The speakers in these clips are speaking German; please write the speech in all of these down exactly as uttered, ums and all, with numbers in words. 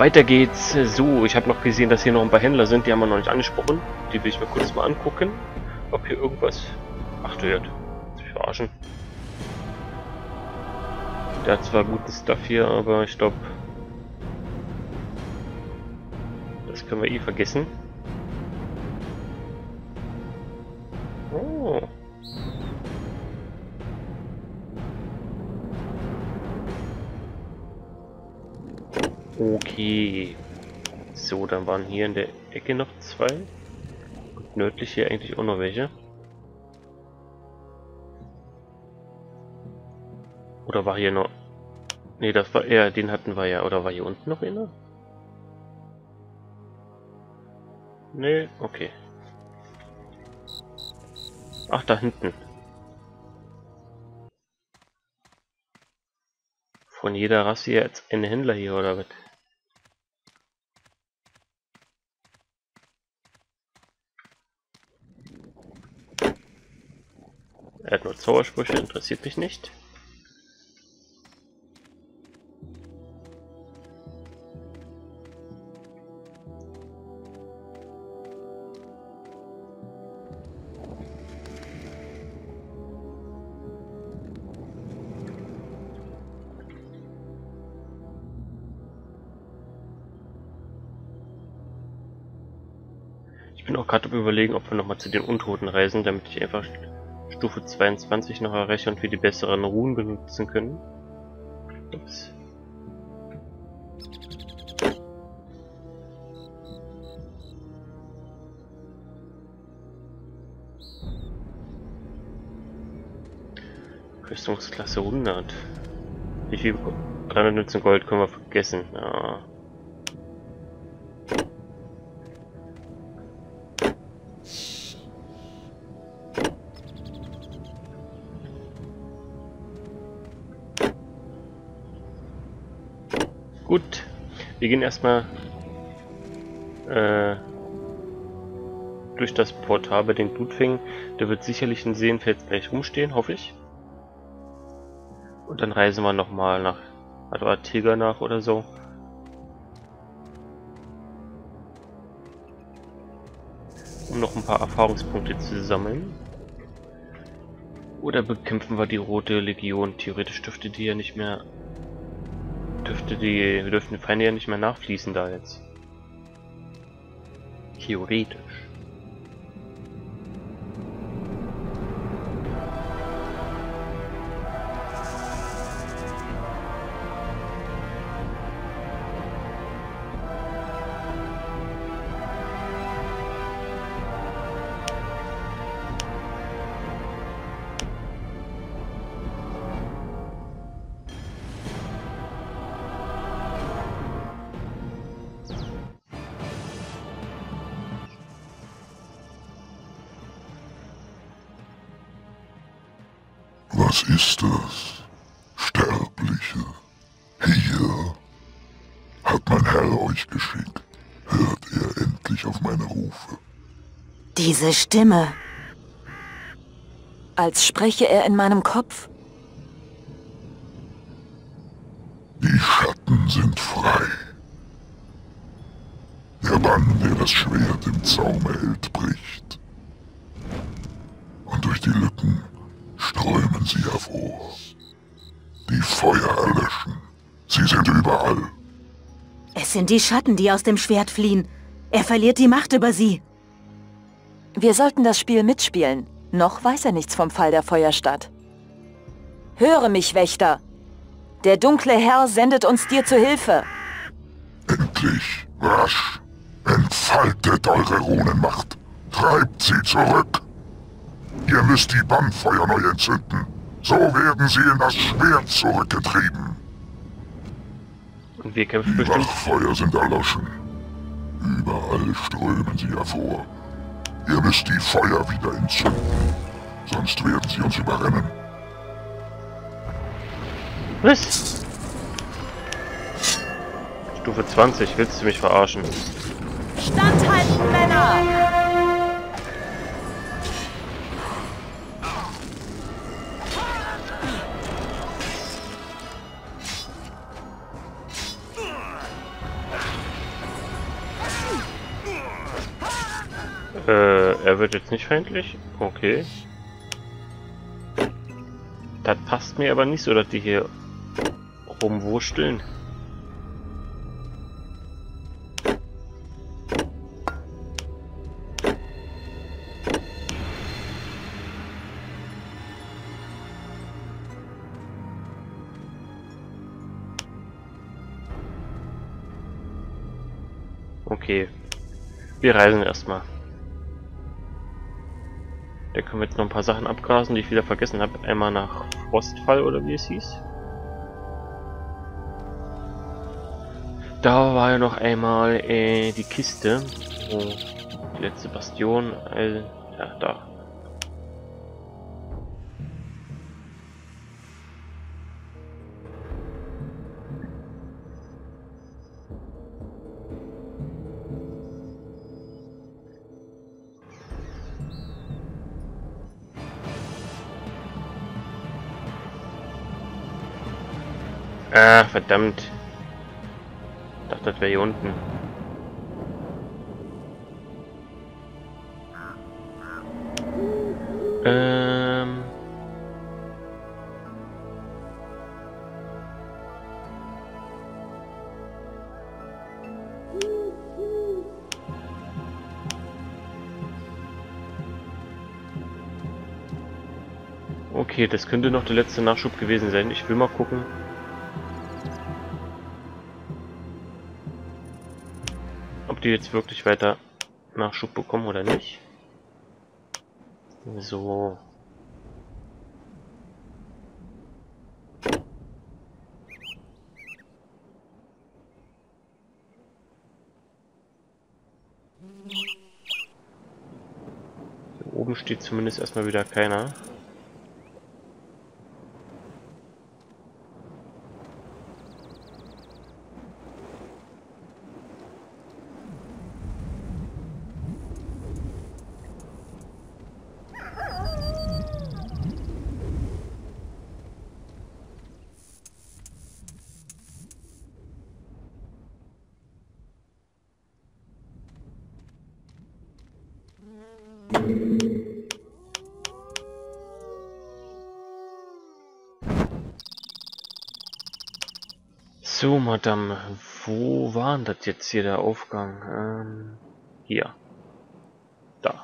Weiter geht's. So, ich habe noch gesehen, dass hier noch ein paar Händler sind, die haben wir noch nicht angesprochen. Die will ich mir kurz mal angucken, ob hier irgendwas... Ach du Gott, sich verarschen. Der hat zwar guten Stuff hier, aber ich glaube, das können wir eh vergessen. Oh. Okay. So, dann waren hier in der Ecke noch zwei. Und nördlich hier eigentlich auch noch welche. Oder war hier noch... Ne, das war eher, den hatten wir ja. Oder war hier unten noch einer? Ne, okay. Ach, da hinten. Von jeder Rasse jetzt ein Händler hier, oder was? Er hat nur Zaubersprüche, interessiert mich nicht. Ich bin auch gerade überlegen, ob wir nochmal zu den Untoten reisen, damit ich einfach Stufe zweiundzwanzig noch erreiche und wir die besseren Runen benutzen können. Ups. Rüstungsklasse hundert. Wie viel? dreihundertneunzehn Gold können wir vergessen. Ja. Gut, wir gehen erstmal äh, durch das Portal bei den Blutfängen. Der wird sicherlich in Seenfels gleich rumstehen, hoffe ich. Und dann reisen wir nochmal nach Artiga nach oder so. Um noch ein paar Erfahrungspunkte zu sammeln. Oder bekämpfen wir die Rote Legion. Theoretisch dürfte die ja nicht mehr... Dürfte die... Wir dürften die Feinde ja nicht mehr nachfließen da jetzt. Theoretisch. Was ist das? Sterbliche. Hier. Hat mein Herr euch geschickt. Hört ihr endlich auf meine Rufe. Diese Stimme. Als spreche er in meinem Kopf. Die Schatten sind frei. Der Bann, der das Schwert im Zaume hält, bricht. Und durch die Lücken strömen sie hervor. Die Feuer erlöschen. Sie sind überall. Es sind die Schatten, die aus dem Schwert fliehen. Er verliert die Macht über sie. Wir sollten das Spiel mitspielen. Noch weiß er nichts vom Fall der Feuerstadt. Höre mich, Wächter. Der dunkle Herr sendet uns dir zu Hilfe. Endlich, rasch. Entfaltet eure Runenmacht. Treibt sie zurück. Ihr müsst die Bannfeuer neu entzünden. So werden sie in das Schwert zurückgetrieben. Und wir kämpfen Die bestimmt. Wachfeuer sind erloschen. Überall strömen sie hervor. Ihr müsst die Feuer wieder entzünden. Sonst werden sie uns überrennen. Was? Stufe zwanzig, willst du mich verarschen? Standhalten, Männer! Äh, er wird jetzt nicht feindlich? Okay. Das passt mir aber nicht so, dass die hier rumwursteln. Okay. Wir reisen erstmal. Da können wir jetzt noch ein paar Sachen abgrasen, die ich wieder vergessen habe. Einmal nach Frostfall oder wie es hieß. Da war ja noch einmal äh, die Kiste. Oh, die letzte Bastion. Äh, ja, da. Ah, verdammt. Ich dachte, das wäre hier unten. Ähm. Okay, das könnte noch der letzte Nachschub gewesen sein. Ich will mal gucken. Ob die jetzt wirklich weiter Nachschub bekommen oder nicht. So. Hier oben steht zumindest erstmal wieder keiner. So, Madame, wo war denn das jetzt hier der Aufgang? Ähm, hier. Da.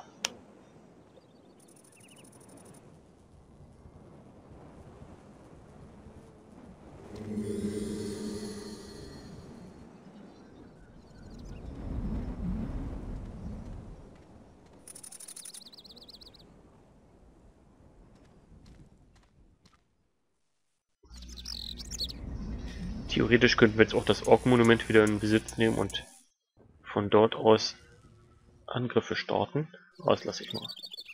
Theoretisch könnten wir jetzt auch das Ork-Monument wieder in Besitz nehmen und von dort aus Angriffe starten. Aber das lasse ich mal.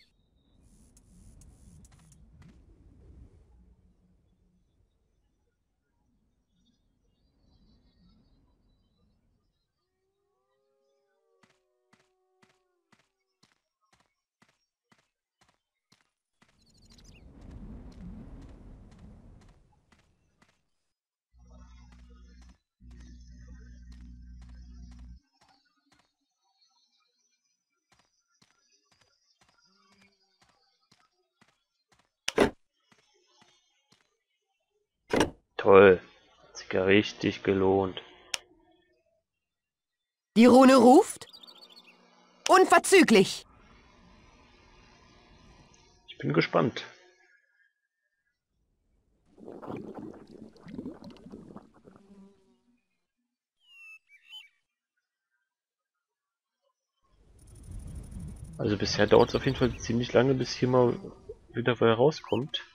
Toll. Hat sich ja richtig gelohnt. Die Rune ruft? Unverzüglich! Ich bin gespannt. Also bisher dauert es auf jeden Fall ziemlich lange, bis hier mal wieder wer rauskommt.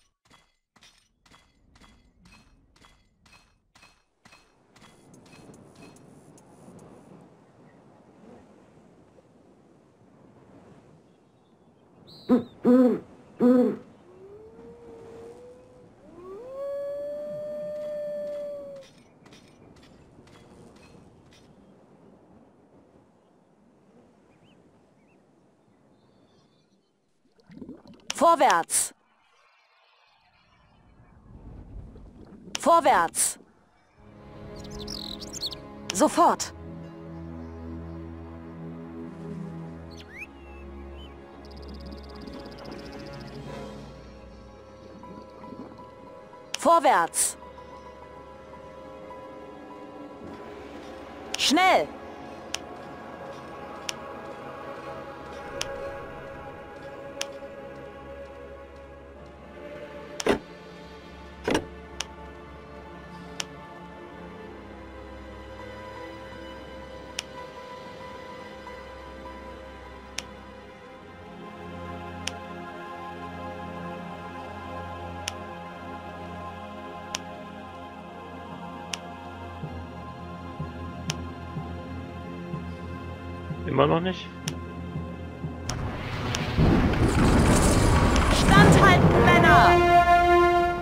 Vorwärts! Vorwärts! Sofort! Vorwärts! Schnell! Immer noch nicht? Standhalten, Männer!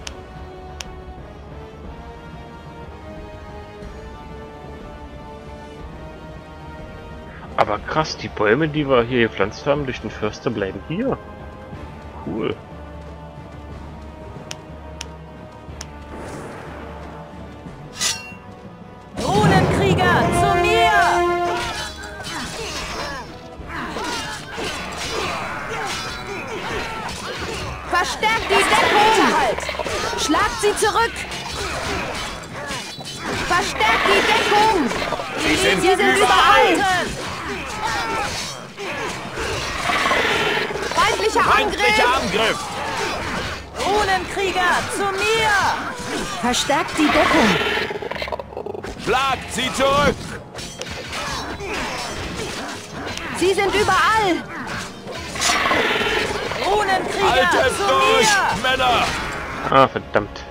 Aber krass, die Bäume, die wir hier gepflanzt haben durch den Förster, bleiben hier. Cool. Runenkrieger, zu mir! Verstärkt die Deckung! Halt. Schlagt sie zurück! Verstärkt die Deckung! Sie sind, Sie sind überall! Feindlicher feindlicher Angriff! Angriff! Runenkrieger, zu mir! Verstärkt die Deckung! Schlagt sie zurück! Sie sind überall! Runenkrieger, Haltet zu durch, mir! Männer! Ah, verdammt.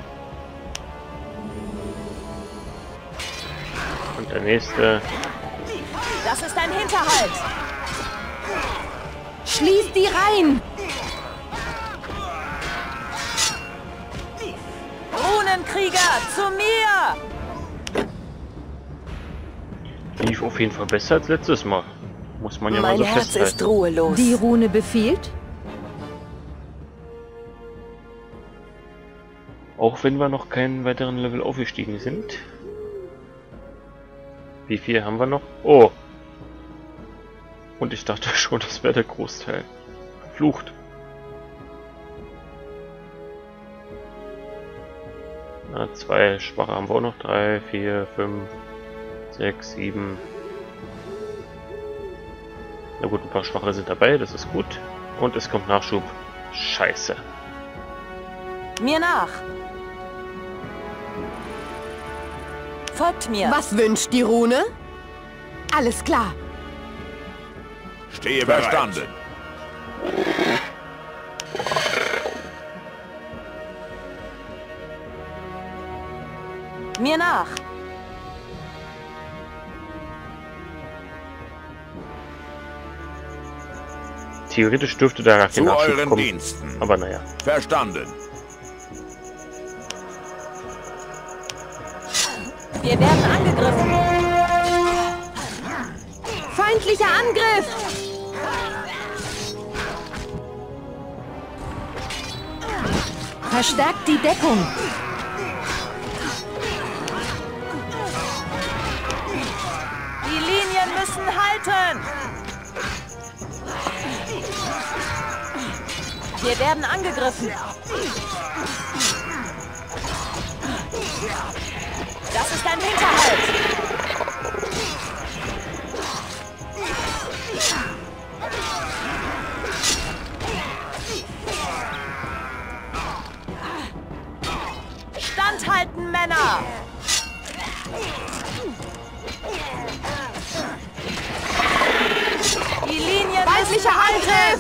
Und der nächste. Das ist ein Hinterhalt! Schließt die Reihen! Runenkrieger, zu mir! Lief auf jeden Fall besser als letztes Mal. Muss man ja mal Mein so Herz festhalten. ist ruhelos. Die Rune befiehlt? Auch wenn wir noch keinen weiteren Level aufgestiegen sind. Wie viel haben wir noch? Oh! Und ich dachte schon, das wäre der Großteil. Flucht. Na, zwei schwache haben wir auch noch. Drei, vier, fünf, sechs, sieben. Na gut, ein paar schwache sind dabei, das ist gut. Und es kommt Nachschub. Scheiße. Mir nach! Folgt mir! Was wünscht die Rune? Alles klar. Stehe verstanden. Mir nach! Theoretisch dürfte da gar kein Zu Nachschub euren kommen. Diensten. Aber naja. Verstanden. Wir werden angegriffen! Feindlicher Angriff! Verstärkt die Deckung! Die Linien müssen halten! Wir werden angegriffen! Das ist ein Hinterhalt! Standhalten, Männer! Die Linien feindlicher Angriff!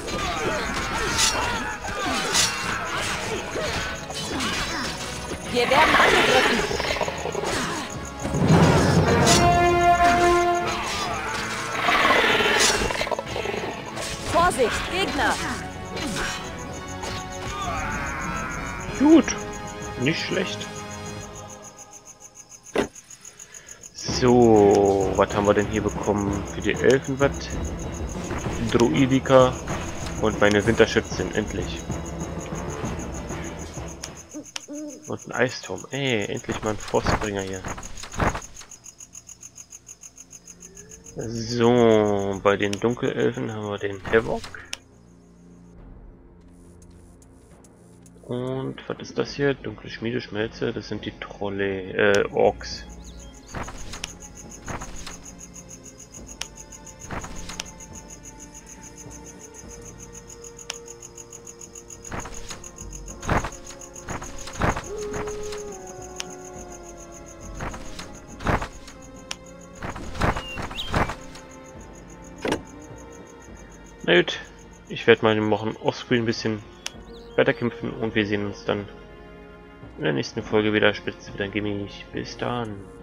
Wir werden angegriffen! Vorsicht, Gegner! Gut. Nicht schlecht. So, was haben wir denn hier bekommen für die Elfen? Was? Druidika und meine Winterschützin, endlich. Und ein Eisturm. Ey, endlich mal ein Frostbringer hier. So, bei den Dunkelelfen haben wir den Havoc. Und was ist das hier? Dunkle Schmiedeschmelze, das sind die Trolle, äh, Orks. Na gut, ich werde mal machen offscreen ein bisschen weiterkämpfen und wir sehen uns dann in der nächsten Folge wieder. Spitze wieder Gimmick. Bis dann.